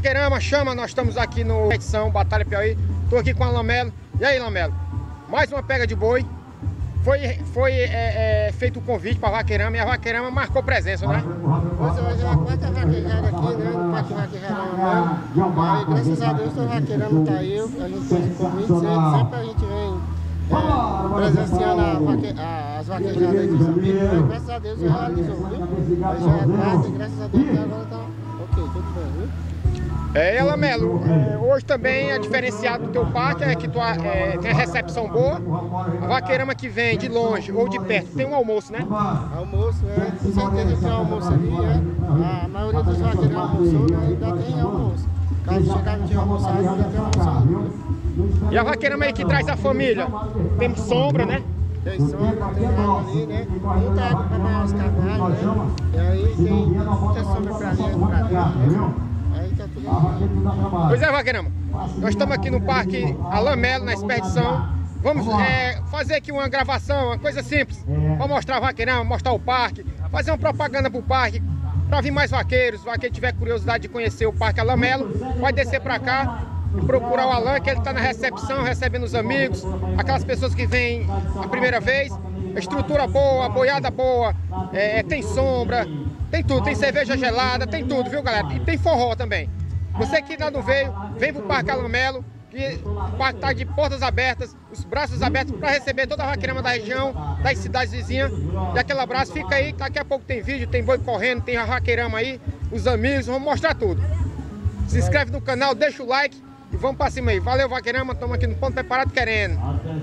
Vaqueirama, chama, nós estamos aqui no edição Batalha Piauí. Tô aqui com a Lamelo. E aí, Lamelo? Mais uma pega de boi. Foi feito o convite para a Vaqueirama e a Vaqueirama marcou presença, né? Hoje é a quarta vaquejada aqui, né? No Parque Vaquejada mesmo. Aí, graças a Deus, a Vaqueirama tá aí. A gente fez o convite, sempre a gente vem presenciando as vaquejadas aí dos amigos. Aí, graças a Deus, já realizou, viu? Aí já é quarta e graças a Deus agora tá ok, tudo bem, viu? Lamelo, hoje também é diferenciado do teu parque, é que tu tem a recepção boa. A Vaqueirama que vem de longe ou de perto tem um almoço, né? Almoço, com certeza tem almoço ali, A maioria dos vaqueiros almoçou, né? Ainda tem almoço. Caso chegar não tinha almoçado, ainda tem almoçado. E a Vaqueirama aí que traz a família, tem sombra, né? Tem sombra, tem água ali, né? Muita água para banhar os cavalos, né? E aí tem muita sombra para dentro, né? Pois é, Vaqueirama, nós estamos aqui no Parque Lamelo, na expedição. Vamos fazer aqui uma gravação, uma coisa simples, para mostrar a Vaqueirama, mostrar o parque, fazer uma propaganda para o parque, para vir mais vaqueiros. Se o vaqueiro tiver curiosidade de conhecer o Parque Lamelo, pode descer para cá e procurar o Alan, que ele está na recepção, recebendo os amigos, aquelas pessoas que vêm a primeira vez. Estrutura boa, boiada boa, tem sombra, tem tudo, tem cerveja gelada, tem tudo, viu, galera? E tem forró também. Você que ainda não veio, vem pro Parque Lamelo, que o parque está de portas abertas, os braços abertos para receber toda a Vaqueirama da região, das cidades vizinhas. E aquele abraço fica aí, daqui a pouco tem vídeo, tem boi correndo, tem a Vaqueirama aí, os amigos, vamos mostrar tudo. Se inscreve no canal, deixa o like e vamos para cima aí. Valeu, Vaqueirama, estamos aqui no ponto preparado querendo.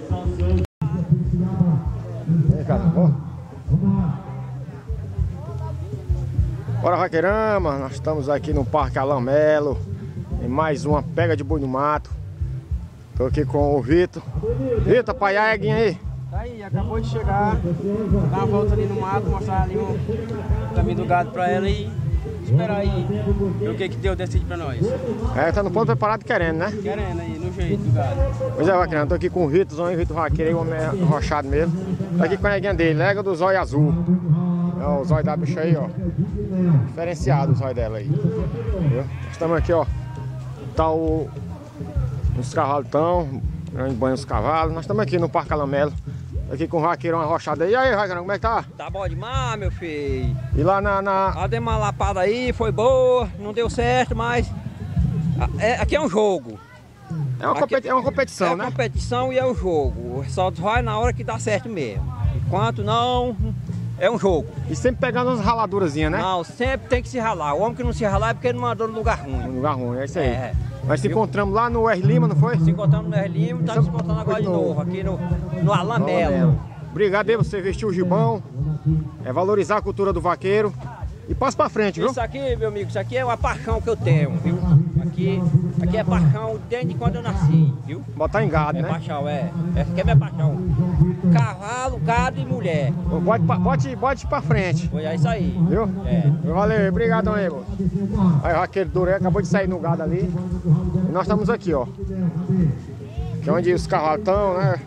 Bora, Vaqueirama, nós estamos aqui no Parque Lamelo, em mais uma pega de boi no mato. Tô aqui com o Vitor. Vitor, pai, a eguinha aí? Tá aí, acabou de chegar, dar uma volta ali no mato, mostrar ali o caminho do gado pra ela e esperar aí ver o que Deus decide pra nós. Tá no ponto preparado querendo, né? Querendo aí, no jeito do gado. Pois é, Vaqueirama, tô aqui com o Vitor, Vitor Vaqueiro, o homem arrochado mesmo. Tá aqui com a eguinha dele, lega do zóio azul. O zóio da bicha aí, ó. Diferenciado o zóio dela aí. Viu? Estamos aqui, ó. Tá os cavalos grande banho os cavalos. Nós estamos aqui no Parque Lamelo. Aqui com o Vaqueirão arrochado aí. E aí, Vaqueirão, como é que tá? Tá bom demais, meu filho. E lá A dei uma lapada aí, foi boa, não deu certo, mas aqui é um jogo. É uma competição, né? É uma competição e é um jogo. Só vai na hora que dá certo mesmo. Enquanto não, é um jogo. E sempre pegando umas raladurazinhas, né? Não, sempre tem que se ralar. O homem que não se ralar é porque ele não andou no lugar ruim. No lugar ruim, é isso aí. Nós se encontramos lá no R Lima, não foi? Se encontramos no R Lima, tá se encontrando agora de novo, aqui no Lamelo. Obrigado aí, você vestiu o gibão. Valorizar a cultura do vaqueiro. E passa pra frente, viu? Isso aqui, meu amigo, isso aqui é uma paixão que eu tenho, viu? Aqui é paixão desde quando eu nasci, viu? Botar em gado, né? Paixão, essa aqui é minha paixão. Cavalo, gado e mulher. Bote pra frente. Foi isso aí. Viu? Valeu, obrigado aí, moço. Aí o vaqueiro duro acabou de sair no gado ali. E nós estamos aqui, ó. Que é onde os cavalos estão, né?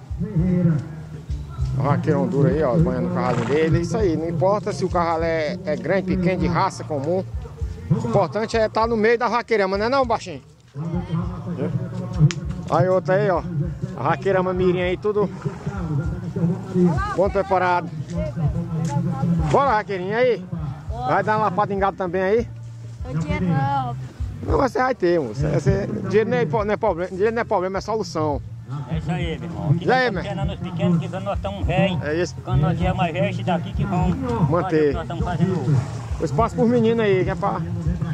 O vaqueirão duro aí, ó, banhando o cavalo dele. Isso aí, não importa se o cavalo é grande, pequeno, de raça comum. O importante é estar no meio da Vaqueirama, não é não, baixinho? Aí outra aí, ó. A Vaqueirama mirinha aí, tudo ponto preparado. Bora, Vaqueirinha aí. Vai dar uma lapada em gado também aí? Dinheiro não. Não, você vai ter, moço. Dinheiro não é problema, dinheiro não é problema, é solução. É isso aí, meu irmão. Aqui nós estamos treinando os pequenos, que quando nós estamos velhos, quando nós tivermos mais velhos, esses daqui que vão manter. Nós estamos fazendo o espaço por menino aí, que é pra...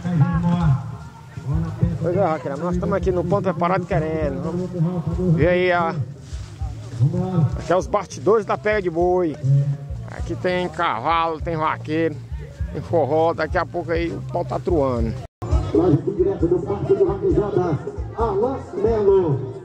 Pois é, Vaqueirama, nós estamos aqui no ponto preparado querendo. Vê aí aqui é os bastidores da pega de boi. Aqui tem cavalo, tem vaqueiro, tem forró, daqui a pouco aí o pau tá truando. Nós aqui direto do Parque do Vaquejada, Lamelo.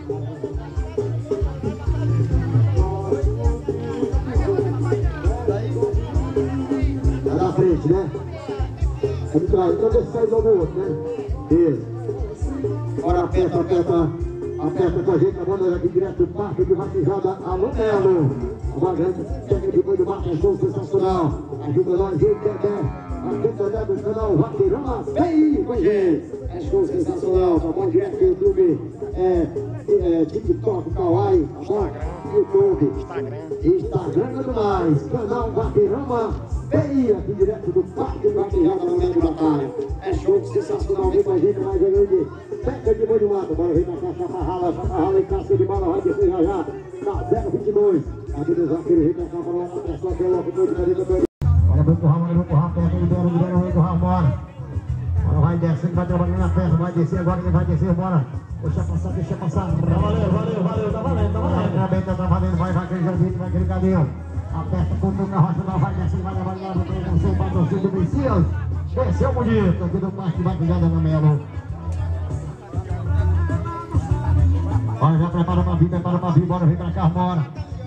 Na frente, né? Vamos pra então deixa sair logo o outro, né? Isso. Agora aperta com a gente, agora aqui direto do Parque do Vaquejada, Lamelo. Uma grande técnica de boi do mato, um show sensacional. Ajuda nós, gente, aqui também do canal Vaqueirama PI, com gente. É show sensacional, tá bom? Direto no YouTube, TikTok, Kawaii, YouTube, Instagram e tudo mais. Canal Vaqueirama PI, aqui direto do Parque do Vaqueirama, no meio de batalha. É show sensacional, vem com a gente, mais grande. Peca de boi de mato, bora vir pra cá, chaparrala e casca de bola, vai descer já já, na 022. Aqui dos vaqueiros, vem pra cá, para lá, pessoal, que é louco, muito bonito, olha, vem empurrar, libera, vem empurrar, bora. Agora vai descendo, vai trabalhando na peça, vai descer agora, ele vai descer, bora. Deixa passar. Valeu, tá valendo. Vai aquele jardim, vai aquele caminho. Aperta com o carroça, vai descendo, vai trabalhando, vai descendo, vai torcendo do Messias. Desceu bonito, aqui do Parque Vaquejada na Melo. Olha, já prepara pra vir, bora, vem pra cá, bora.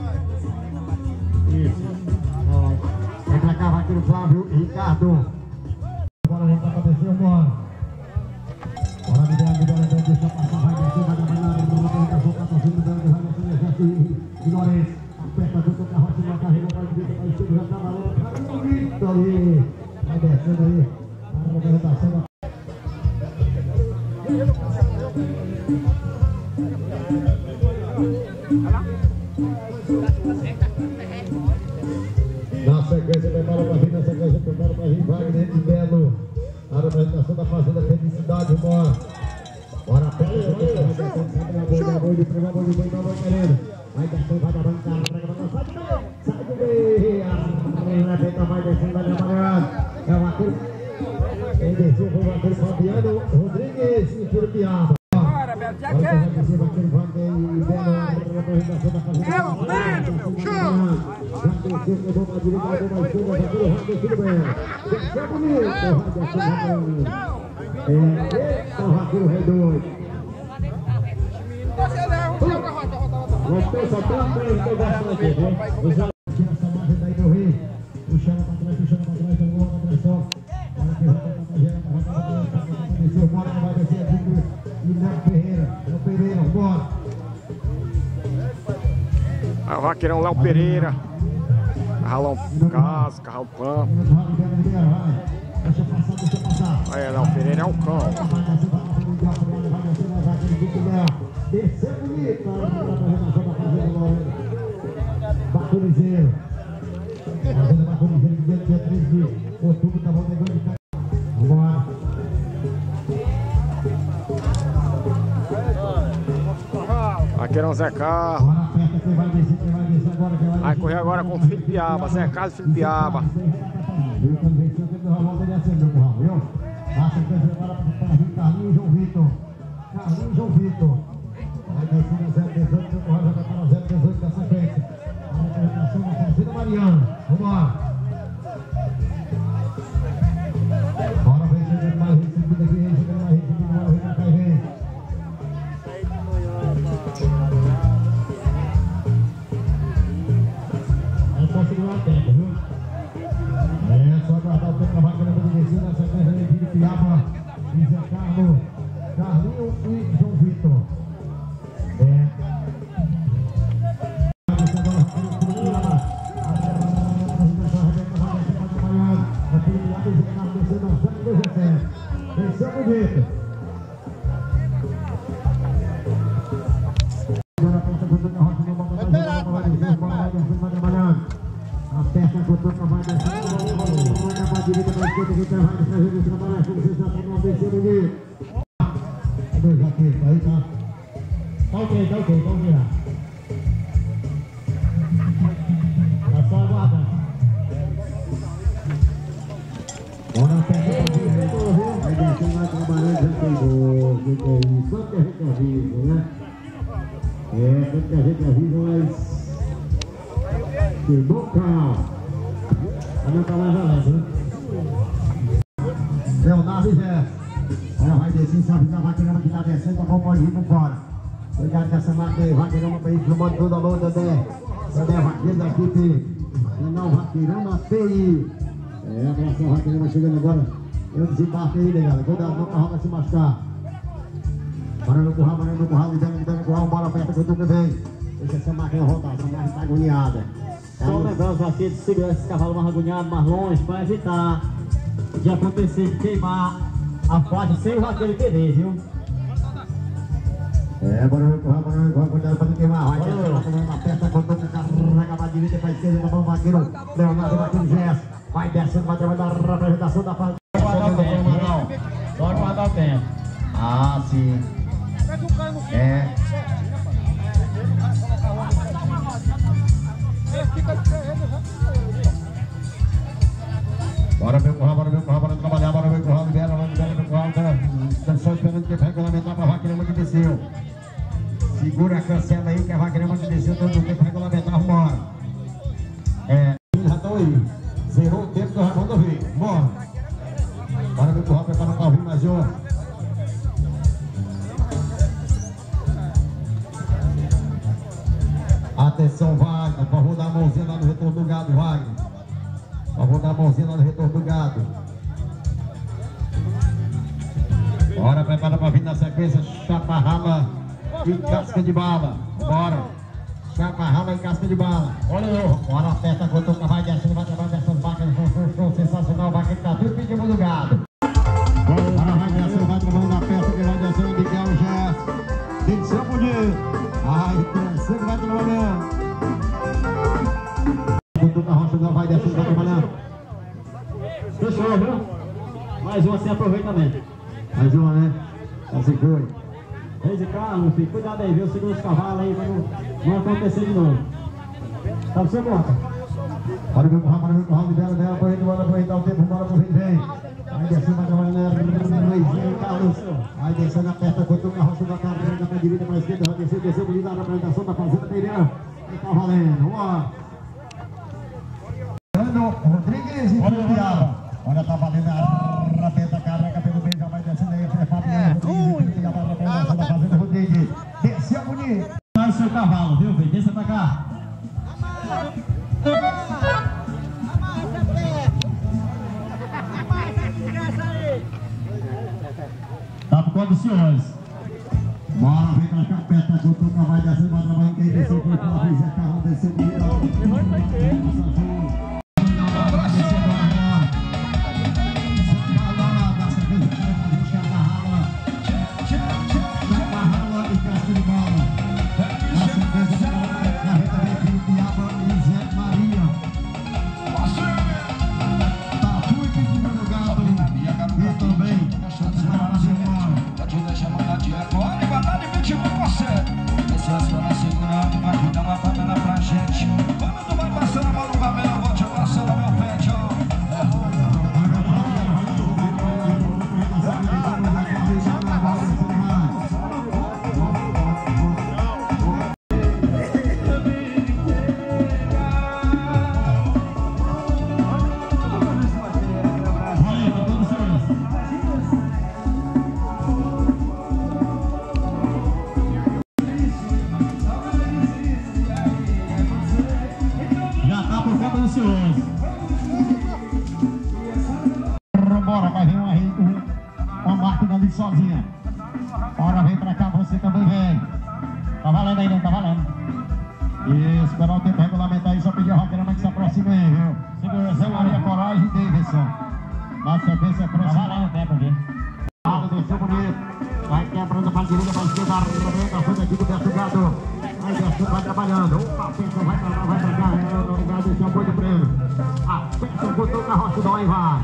Isso. Vem pra cá, vaqueiro Flávio e Ricardo. Bora, vem pra descer, bora. Bora, libera, deixa passar, vai descer, vai trabalhar, vai descer, de Lourenço. Aperta do carroça, vai carregar, vai vir, vai descer, já tá valendo. Ali, vai descendo aí. A movimentação. Na sequência, prepara para vir, Wagner e Belo. A apresentação da Fazenda Felicidade, bora. Bora, pega, vai querendo. Vai descendo, vai trabalhando, sai do meio. Vai descendo, vai trabalhando. É o vaqueiro. Quem desceu foi o vaqueiro Fabiano Rodrigues e Pirupiaba. Bora, Beto, já quer. É o Pedro, show! É o vaqueiro Rei doido. Gostou, só tem uma coisa que eu gosto aqui, viu? Tira essa margem daí do Rio. Puxando pra trás, jogou na direção. Olha que vai descer, bora, vai descer aqui. E Léo Pereira, bora. Aí o vaqueirão Léo Pereira. Carralão Casa, Carralão Pão. Deixa passar. Aí, Léo Pereira é um cão. Descer bonito, a apresentação da Fazenda Lourenço. Bacurizeiro. Fazenda Bacurizeiro, dia 3 de outubro, tá bom, negócio. Vamos lá. Vaqueirão Zé Carlos. Vai correr agora com o Felipe Piaba, Zé Carlos e Felipe Piaba. Carlinhos e João Vitor. Vai descendo a 018, o Correio vai para 018 da sequência. A representação da Fazenda Mariana. Vamos lá. Bora, vem chegando mais recebido aqui, bora, vem pra cá e vem. É só segurar o tempo, viu? É só guardar o tempo da vaca na descida, na sequência de Felipe Piaba e Zé Carlos, Carlinhos e João Vitor. Ok, vamos virar. É só aguardar. Bora pegar o vídeo. Vai descer lá trabalhando, já pegou. Que é isso? Quanto que a gente avisa, né? Quanto que a gente avisa, mas... Que bom carro. Não tá mais valendo, né? Leonardo e Jé. Olha, vai descer, sabe que a vaqueirama que tá descendo, tá bom, pode ir por fora. Obrigado essa marca aí, Vaqueirama PI, filmando toda a alô, Dedé. Dedé Vaqueiro da equipe, canal Vaqueirama PI. Abração, Vaqueirama chegando agora. Eu desembarque aí, negada. Cuidado, não, o carro vai se machucar. Bora no curral, lidando no curral, bora perto que eu tô também. Deixa essa máquina rodar, essa máquina tá agoniada. Só lembrar os vaqueiros de segurar esse cavalo mais agoniado, mais longe, para evitar de acontecer de queimar a faixa sem o vaqueiro querer, viu? Bora ver cuidado pra não queimar a faixa. Na peça, cortou com o carrega pra direita, pra esquerda, tá bom, o vaqueiro Leonardo, vaqueiro Gerson. Vai descendo, vai trabalhar a representação da faixa. Só guardar o tempo. Ah, sim. Bora ver o curral, bora trabalhar, bora ver o curral, libera o curral, tá só esperando que regulamentar pra vaqueirama que desceu. Segura a cancela aí que a vaqueirama que desceu, todo mundo tem que regulamentar, vambora. Já estão aí. Zerou o tempo do Raimundo Rio. Bora. Bora ver o curral, prepara pra ouvir mais um. Atenção, Wagner, pra rodar a mãozinha lá no retorno do gado, Wagner. Pra rodar a mãozinha lá no retorno do gado. Bora, prepara pra vir na sequência, chaparrala e casca de bala. Bora. Chaparrala e casca de bala. Olha eu. Bora, aperta, cotoca, vai descendo, vai trabalhar dessas vacas. Show sensacional, vaca que tá tudo pedindo no gado. Bora, vai descendo, vai trabalhando na peça, que vai descendo, Miguel Gerson. Tem que ser bonito. Ai, crescendo, vai trabalhando. Cotoca, rocha, vai descendo, vai trabalhando. Fechou, viu? Mais uma sem aproveitamento. Mais uma, né? Assim foi. Reis e Carlos, filho, cuidado aí, viu? Segura os cavalos aí pra não acontecer de novo. Tá no seu conta. Bora ver o curral, libera dela, bora aproveitar o tempo, bora pro vem. Aí descendo, vai trabalhando, Luizinho, Carlos. Aí descendo, aperta, cortou a rocha da carreira, pra direita, pra esquerda, vai descer, bonito na apresentação da Fazenda Pereira. E tá valendo, ó. Rodrigues e Piaba. Olha, tá valendo a rapeta, carrega pelo meio, já vai descendo aí, da Fazenda Rodrigues. Desceu bonito. Sai o seu cavalo, viu, velho? Desça pra cá. Tá por conta dos senhores. Bora, vem pra cá, aperta, Cotuca, vai descendo, vai trabalhando. Quem desceu foi pra Zé Carrão, desceu bonito. Bora, vai vir uma máquina ali sozinha. Bora, vem pra cá, você também vem. Tá valendo aí, não tá valendo? E esperar o tempo regulamentar aí, só pedir a vaqueirama que se aproxima aí, viu? Segura, Zé Maria Coragem e Davidson. Na sequência, próxima. Tá valendo o tempo aqui. Desceu bonito. Vai quebrando pra direita, pra esquerda, a frente aqui do Beto Gado. Vai descendo, vai trabalhando. Opa, pensa, vai pra lá, vai pra cá. O gado, esse é o boi do prêmio. A pensa, botou o rocha, dói, vai.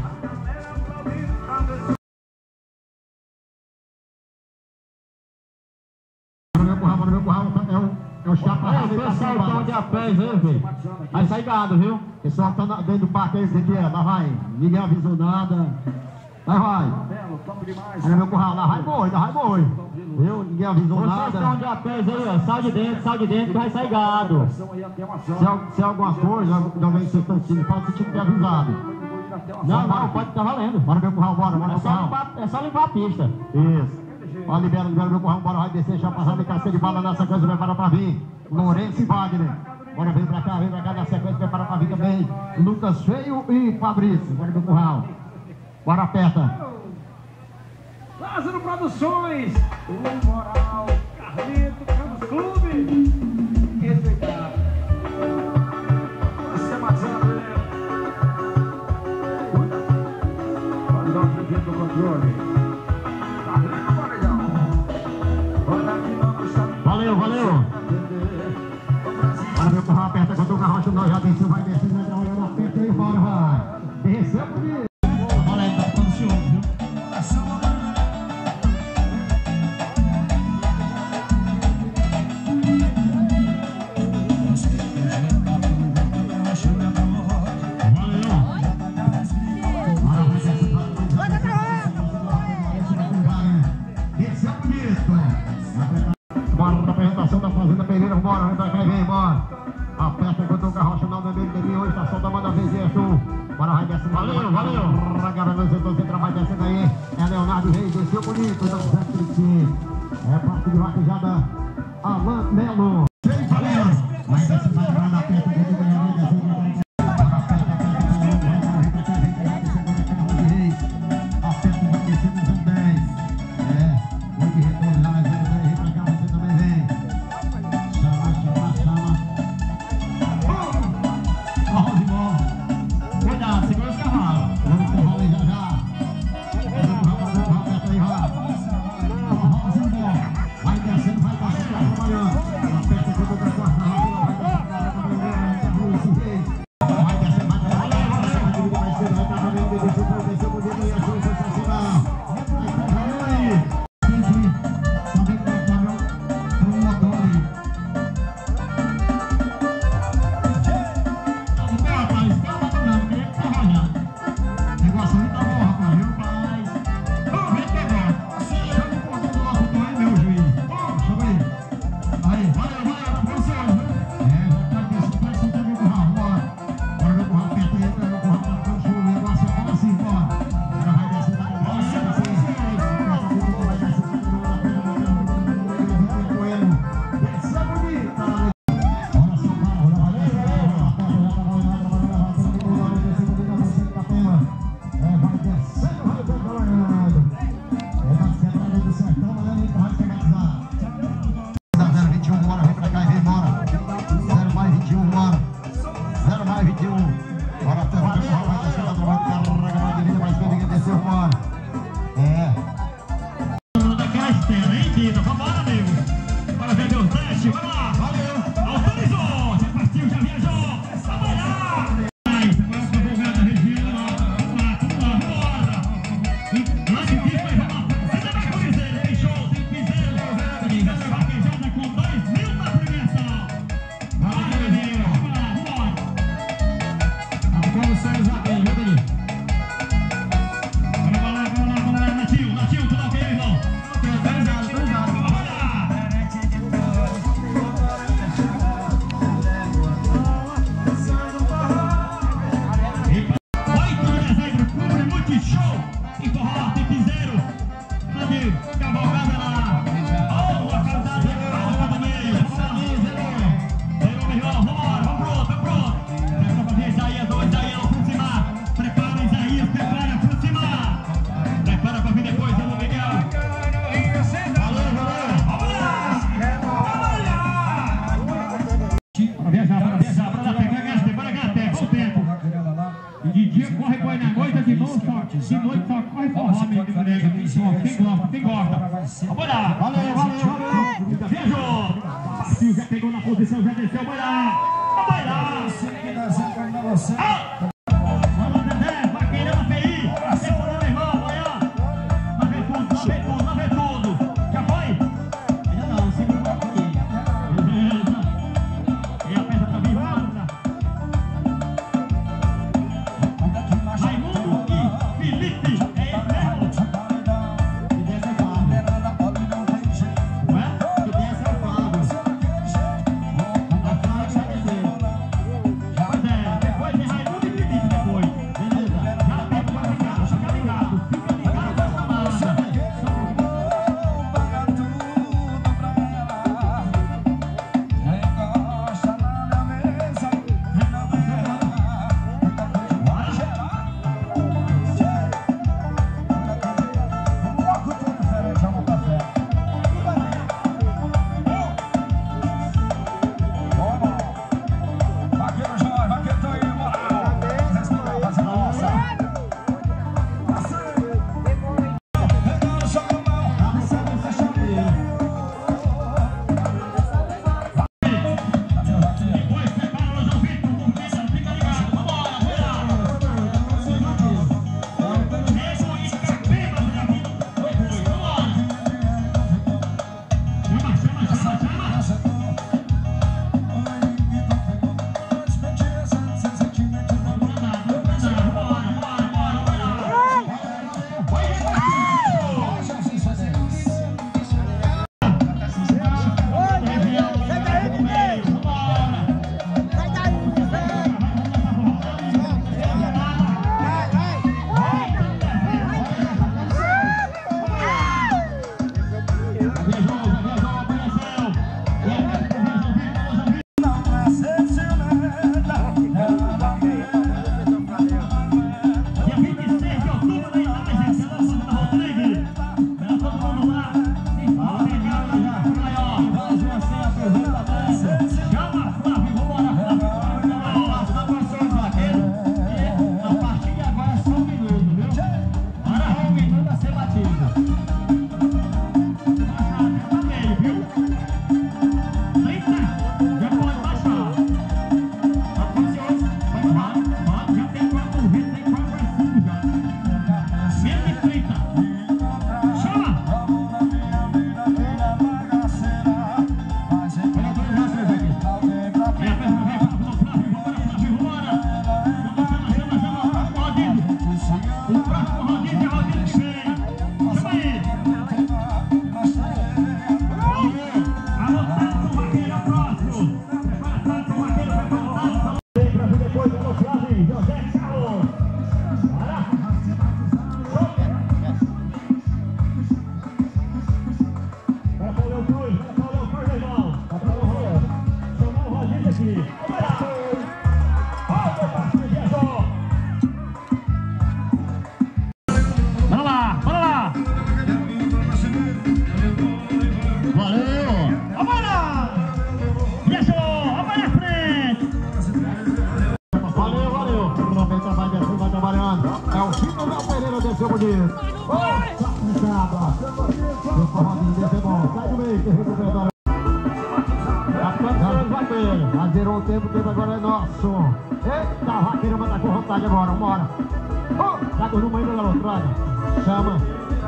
Meu curral é o chaparrão. O pessoal tá de a pé, velho. Vai sair gado, viu? O pessoal tá dentro do parque aí, lá vai. Ninguém avisou nada. Vai. Olha meu curral, lá vai boi. Viu? Ninguém avisou nada. Vocês estão de a pé aí, ó. Sai de dentro que vai sair gado. Se é alguma coisa, alguém que vocês estão sentindo, fala que tinha que ter avisado. Não, pode estar valendo. Bora meu curral, bora meu curral. É só limpar a pista. Isso. Ó, libera meu curral, bora, vai descer, chaparrada e casca de bala na sequência, prepara pra vir. Lourenço e Wagner. Bora, vem pra cá na sequência, prepara pra vir também. Lucas Feio e Fabrício. Bora meu curral. Bora, aperta. Lázaro Produções, o Moral, Carlito, Campos Clube. Respeitar. Você matando, né? controle. Valeu, valeu. Para ver o carro aperta quando o carro não já desceu, vai descendo, vai trabalhando, aperta e embora, vai. Desceu bonito. Valeu, tá ficando ansioso, viu? Bora na apresentação da Fazenda Pereira, bora, vem pra cá e vem, bora. Aperta enquanto o carroça não bebê, hoje está só da banda Vegeto. Bora, vai descendo, valeu, valeu. Galera, você vai descendo aí. É Leonardo Reis, desceu bonito, não precisa. É parte de vaquejada, Alan Melo. Valeu, vai descendo, vai na aperta, vai descendo. Vamos lá! Valeu, valeu, valeu! Viajou! Partiu, já pegou na posição, já desceu, vai lá! Vai lá! Vamos, Dedé, vaqueirão API! Desceu, meu irmão, vai lá! Lá vem tudo, lá vem tudo, lá vem tudo! Já foi? Ainda não, segura um pouquinho. Beleza! E a peça tá viva, outra! Raimundo e Felipe! Depois de Raimundo e Felipe. O forrozinho desse é bom. Sai do meio, que recupera. Já zerou o tempo agora é nosso. Eita, a vaqueira tá com vontade agora, vambora. Tá com o número ainda, garoto, traga. Chama.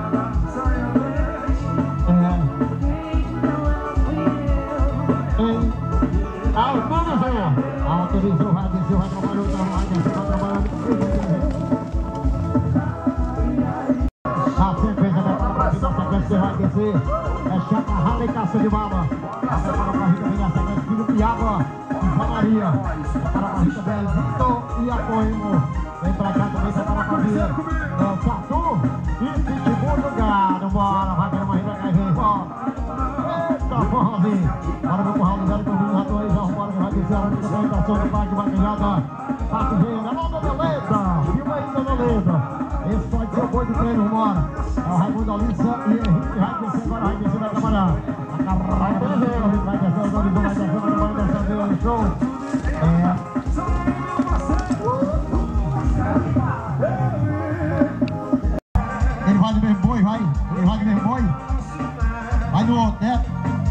Autorizou, vai descer, vai trabalhar, vai descer, vai trabalhar. A sequência da sequência vai descer. É chaparrada e caça de baba. Até para a barriga vem a sequência, filho Piaba e Maria. Para a barriga dela, Vitor e a Coimo. Vem pra cá também, vai para a família. É o Tatu e segundo lugar. Vambora, vai para a barriga, vai ver. Eita, forrozinho. Bora meu curral do velho, que eu vim lá dois. Vambora, que vai descer a única apresentação do parque vaquejada. Parque veio, na mão da Doleta. Filma aí, da Doleta. Esse pode ser o boi do treino, vambora. É o Raimundo Alissa e Henrique vai descer agora, vai descer, vai trabalhar. A carraia vai descer, vai descer, o Dorizão vai descer, vai descer, vai descer, show. Ele vai do mesmo boi, vai. Ele vai do mesmo boi. Vai do outro, né?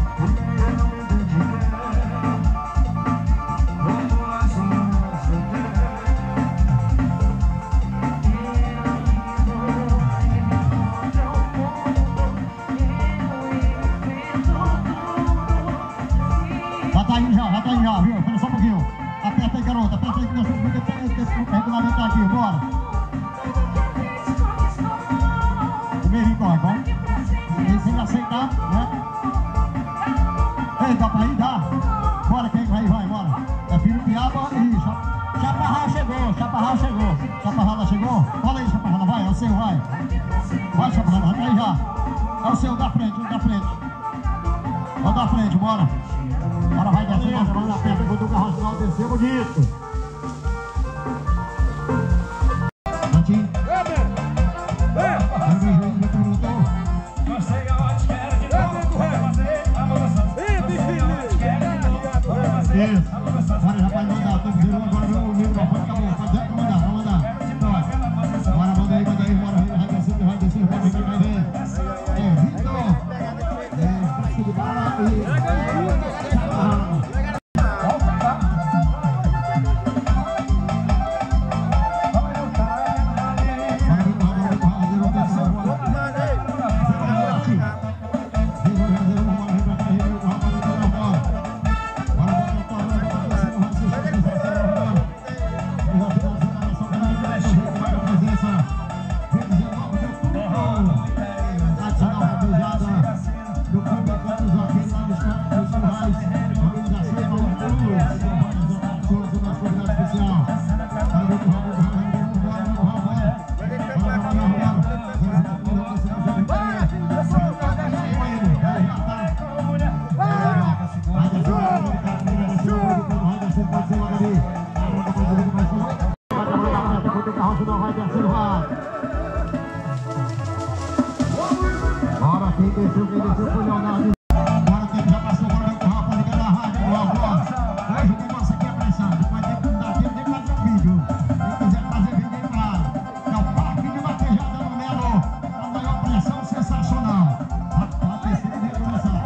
Já tá indo já, viu? Espera só um pouquinho. Aperta aí, garota, aperta aí que nós vamos ver esse regulamento aqui, bora. O meio corre, bom? E sem aceitar, né? Ei, dá pra ir? Dá. Bora, quem vai, bora. É filho Piaba e Chaparral chegou, Chaparral chegou. Chaparral chegou? Fala aí, Chaparral, vai, é o seu, vai. Vai, Chaparral, vai aí já. É o seu, da frente, da frente. É o da frente, bora. Agora vai descer, vai na perna, botou o carro final, desceu bonito. Natinho. Gostei, garoto, quero de novo. Vai fazer a evolução. Isso. Agora já vai mandar, tô virando agora o microfone, acabou. Pode mandar, vamos mandar. Bora, manda aí, vai descer, vai vir, vai ver. É, Vitor. É, Casco de Bala e... Bora, quem desceu foi o Leonardo. Agora o tempo já passou, agora vem com o Rafa ligando a rádio. Hoje o negócio aqui é pressão. Depois tem que dar tempo, tem que fazer um vídeo. Quem quiser fazer vídeo aí, claro. É o Parque de Vaquejada no Melo. A maior pressão sensacional. A terceira vez começar.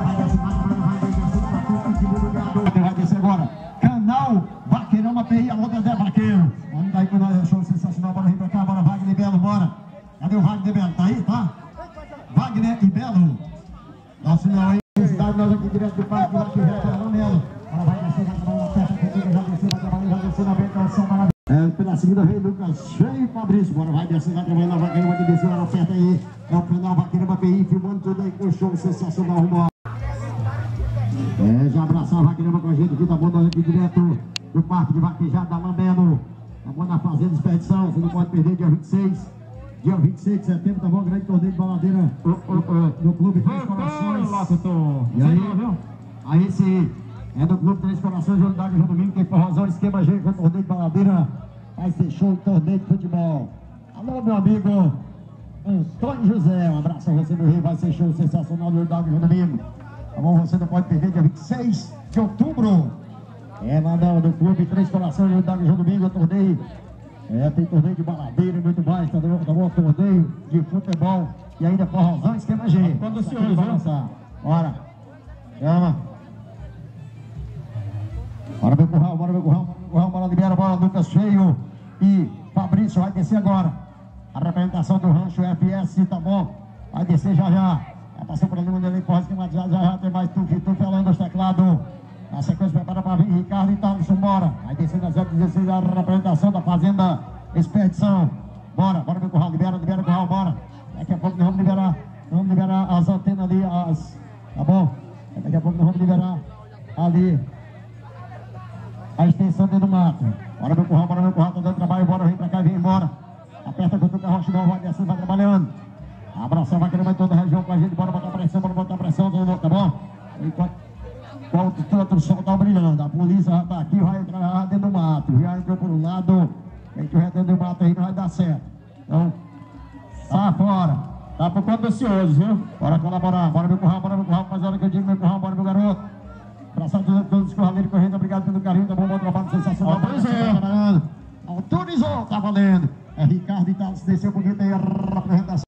Vai descer agora. Canal Vaqueirão API, alô Dedé Vaqueiro. Vamos daí com o show sensacional. Bora vir pra cá, bora Wagner e Belo, bora. Cadê o Wagner e Belo? Tá aí, tá? Wagner e Belo. Nosso não aí. Cidade, nós aqui direto do Parque Vaquejada no Melo. Ela vai descer, vai trabalhar na festa, já descer, vai trabalhar, já descer na venda, o som maravilhoso. É, pela segunda vez, Lucas, cheio e Fabrício. Bora, vai descer, vai trabalhar na Vaqueirão, vai descer lá na festa aí. É o canal Vaqueirão API, filmando tudo aí com o show sensacional, rumo. É, já abraçar a Vaqueirão com a gente aqui, tá bom? Nós aqui direto do Parque de Vaquejada, Lamelo. Tá bom, na Fazenda Expedição, você não pode perder, dia 26. Dia 26 de setembro, tá bom? Grande torneio de baladeira no Clube Três Corações. E aí sim, é do Clube Três Corações, Unidade no domingo, tem forrozão, esquema G com torneio de baladeira. Vai ser show, torneio de futebol. Alô, meu amigo Antônio José, um abraço a você, meu rei. Vai ser show sensacional no Unidade no domingo. Tá bom? Você não pode perder, dia 26 de outubro. É lá no Clube Três Corações, Unidade no domingo, torneio. É, tem torneio de baladeira e muito mais, tá bom? Torneio de futebol e ainda forrozão, esquema G. Quando o senhor vai lançar. Bora. Chama. Bora ver o curral, bora ver o curral, bora libera a bola, Lucas Feio e Fabrício vai descer agora. A representação do rancho FS, tá bom? Vai descer já já. Vai passar por ali, ele corre esquematizado, já tem mais tufi além dos teclados. Na sequência, prepara para vir Ricardo e Thaleson, bora. Vai descer na 016, a representação da Fazenda Expedição. Bora ver o curral, libera o curral, bora. Daqui a pouco nós vamos liberar as antenas ali, tá bom? Daqui a pouco nós vamos liberar ali a extensão dentro do mato. Bora ver o curral, tá dando trabalho, bora, vem pra cá, vem embora. Aperta com o carro, não vai descendo, vai trabalhando. Abraçar, vai querer mais toda a região com a gente, bora botar pressão, tá bom? Enquanto o sol tá brilhando, a polícia já tá aqui, vai entrar dentro do mato, já entrou por um lado, quem tiver dentro do mato aí não vai dar certo. Então, sai fora, tá por conta ansioso, viu? Bora colaborar, bora ver o curral, faz a hora que eu digo meu curral, bora meu garoto. Abraçar todos os curraleiros correndo, obrigado pelo carinho, tá bom, bom trabalho, sensacional. Autorizou, tá valendo. É Ricardo e Thaleson, desceu bonito aí a representação.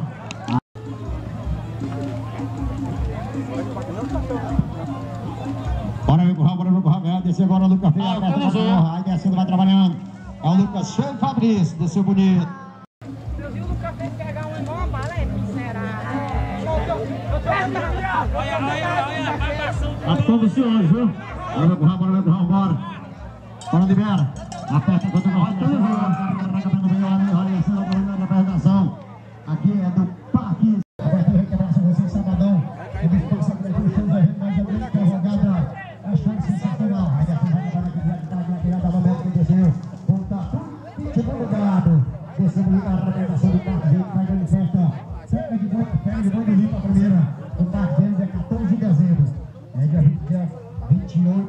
Bora ver o curral, desceu agora o Lucas Feio, aí descendo, vai trabalhando. É o Lucas Feio e Fabrício, desceu bonito. Eu vi o Lucas Feio pegar uma igual uma bala, será? Tá todos os senhores, viu? Bora ver o curral, bora. Bora, libera. Aperta contra o apresentação. Aqui é do Parque. Abraço a vocês, sabadão. Achando sensacional. Aí a tirada momento que desceu. Volta segundo lugar. Desceu a representação do Parque. Vai dando festa. Cerca de muito pé de bom limpo a primeira. O Parque deles é 14 de dezembro. É dia 28.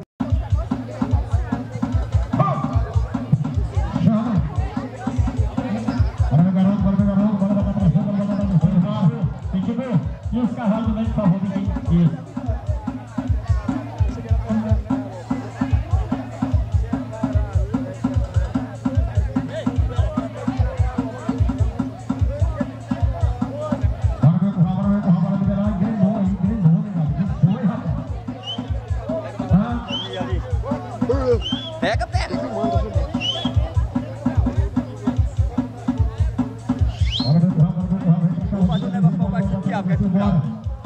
E os cavalos também, por favor, isso. Bora liberar, ganhou, né, cara? Foi, rapaz. Pega, pega. Vou fazer um negócio pra baixo do diabo, que é tudo bravo.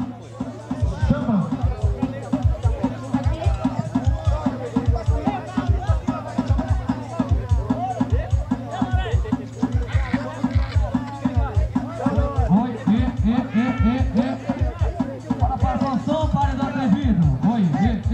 Bora para a função, para do atrevido. Oi,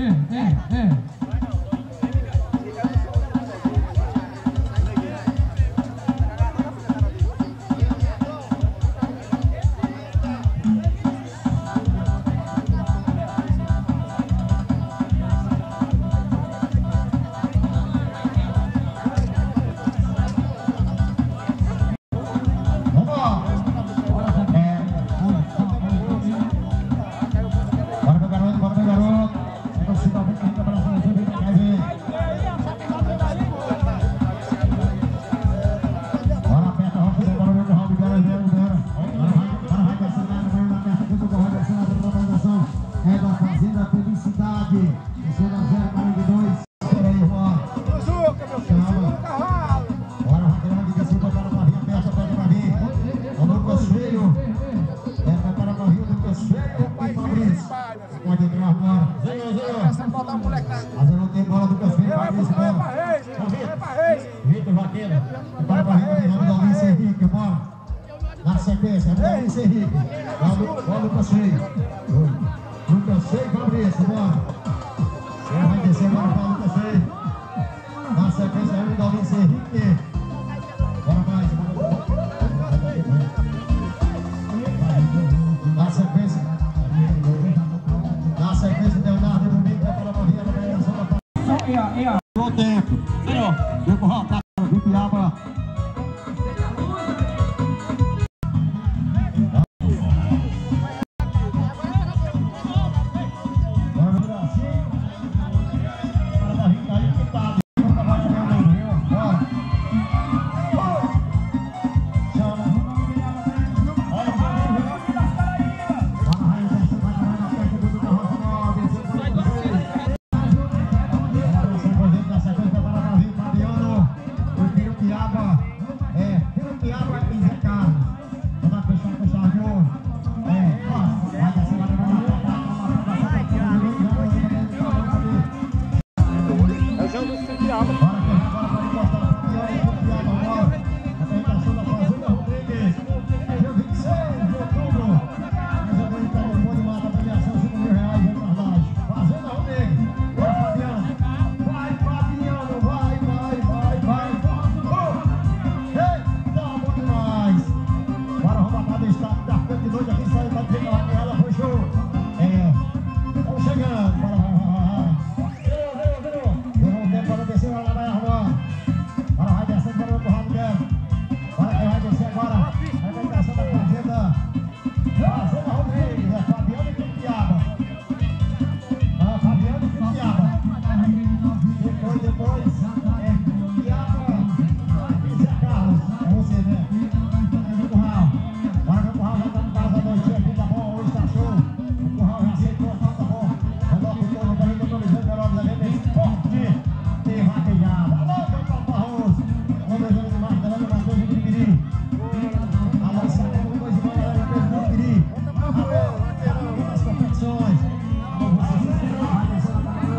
É da Fazenda Felicidade. Esse é da 042. Espera aí, irmão. Bora, Raquel, que desceu para a barrinha, aperta para vir. O Lucas Feio. Para a barrinha, o Lucas Feio. E Fabrício. Pode entrar agora. Mas eu não tenho bola do Lucas Feio. Vitor Vaqueiro. Para a barrinha, o Luiz Henrique. Bora. Na sequência, o Luiz Henrique. Olha o Lucas Feio. Lucas Feio, Fabrício, bora. Vai descer agora para o Lucas Feio. Na sequência, o Luiz Henrique. Bora mais. Na sequência, Leonardo e Domingo vai para a barrinha da premiação da Fazenda. O tempo. Vem com o Rafa, Vipiaba.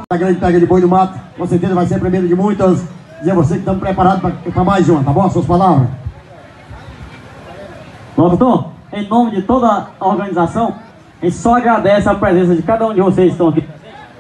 A grande pega de boi do mato, com certeza vai ser a primeira de muitas. Dizer a você que estamos preparados para mais uma, tá bom? Suas palavras. Locutor, em nome de toda a organização, a gente só agradece a presença de cada um de vocês que estão aqui.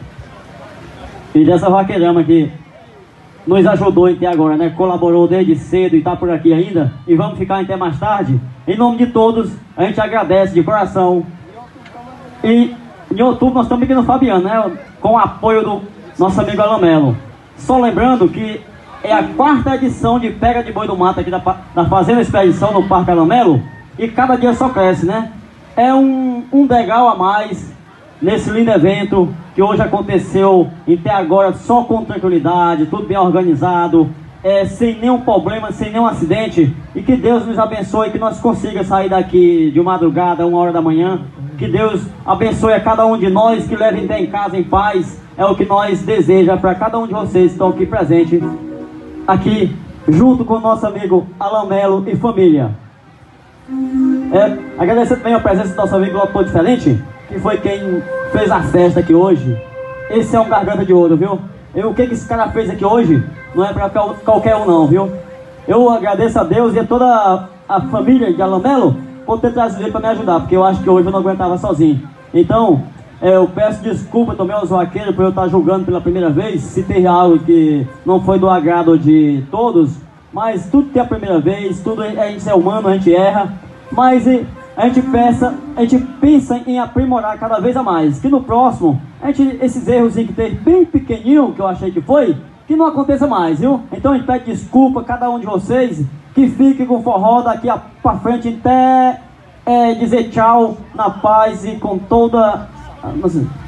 E dessa vaqueirama que nos ajudou até agora, né? Colaborou desde cedo e está por aqui ainda. E vamos ficar até mais tarde. Em nome de todos, a gente agradece de coração. E em outubro nós estamos aqui no Fabiano, né? Com o apoio do nosso amigo Alan Melo. Só lembrando que é a 4ª edição de Pega de Boi do Mato aqui da Fazenda Expedição no Parque Alan Melo. E cada dia só cresce, né? É um degrau a mais nesse lindo evento que hoje aconteceu e até agora só com tranquilidade, tudo bem organizado, sem nenhum problema, sem nenhum acidente. E que Deus nos abençoe, que nós consigamos sair daqui de madrugada, 1h da manhã. Que Deus abençoe a cada um de nós, que leve até em casa em paz. É o que nós desejamos para cada um de vocês que estão aqui presentes, aqui junto com o nosso amigo Alan Melo e família. Agradecer também a presença do nosso amigo Locutor Diferente, que foi quem fez a festa aqui hoje. Esse é um garganta de ouro, viu? O que esse cara fez aqui hoje não é para qualquer um não, viu? Eu agradeço a Deus e a toda a família de Alan Melo por ter trazido ele para me ajudar, porque eu acho que hoje eu não aguentava sozinho. Então, eu peço desculpa também aos vaqueiros por eu estar julgando pela primeira vez, se tem algo que não foi do agrado de todos, mas tudo tem a primeira vez, tudo a gente é humano, a gente erra, mas a gente pensa em aprimorar cada vez a mais, que no próximo, esses erros que teve bem pequenininho, que eu achei que foi, que não aconteça mais, viu? Então a gente pede desculpa a cada um de vocês, que fique com forró daqui pra frente até dizer tchau na paz e com toda...